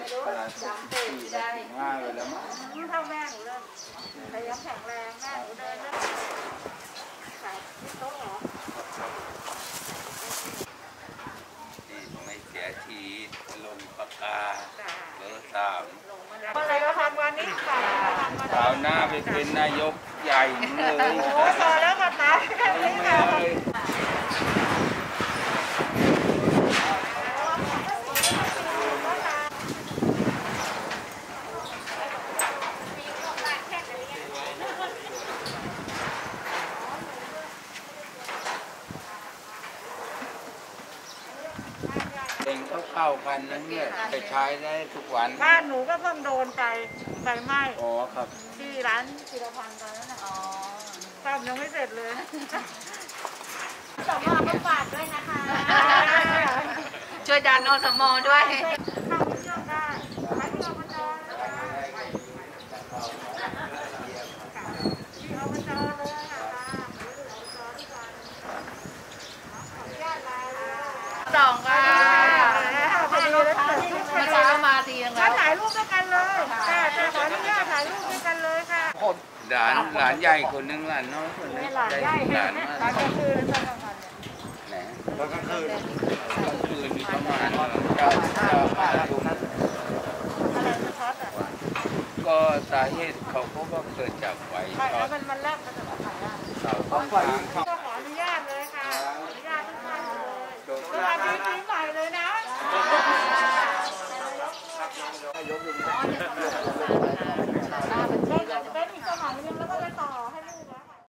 ขนาด45เลยแล้วมั้งเท่าแม่หนูเลยแต่ยังแข็งแรงแม่หนูเดินได้ขายที่โต๊ะเหรอไม่เสียทีลงปากกาเบอร์3 อะไรก็ทำวันนี้ค่ะคราวหน้าไปเป็นนายกใหญ่เลยโอ้พอแล้วมาตายแค่นี้ค่ะเองเข้ากันนั้นเนี่ยไปใช้ได้ทุกวันบ้านหนูก็เพิ่งโดนไปไฟไหม้อ๋อครับที่ร้านจิรพันธ์ตอนนั้นอ๋อซ่อมยังไม่เสร็จเลยสมอก็ฝากด้วยนะคะช่วยดันอสมด้วยเข้าไปเที่ยวได้ไปที่อบจที่อบจเลยค่ะสองค่ะพอดีเลยมาเช้ามาทีนึงแล้วถ่ายรูปด้วยกันเลยแต่ขออนุญาตถ่ายรูปด้วยกันเลยค่ะหลานใหญ่คนนึงหลานน้อยคนนึงหลานใหญ่หลานกลางคืนตอนกลางวันเนี่ยตอนกลางคืนมีประมาณจะลุงอะไรจะช็อตอ่ะก็สาเหตุเขาพบว่าเกิดจากไฟช็อตมันแลบมาจากไหนอ่ะเสาต้นทางก็ขออนุญาตเลยค่ะขออนุญาตทุกท่านเลยสวัสดีปีใหม่เลยนะเป็นอีกสมัยนึงแล้วก็ไปต่อ